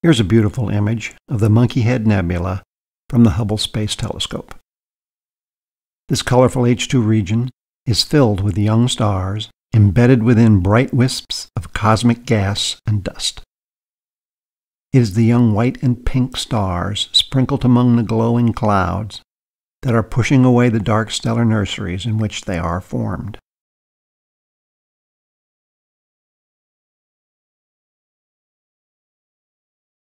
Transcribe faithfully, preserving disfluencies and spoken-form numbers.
Here's a beautiful image of the Milky Head Nebula from the Hubble Space Telescope. This colorful H two region is filled with young stars embedded within bright wisps of cosmic gas and dust. It is the young white and pink stars sprinkled among the glowing clouds that are pushing away the dark stellar nurseries in which they are formed.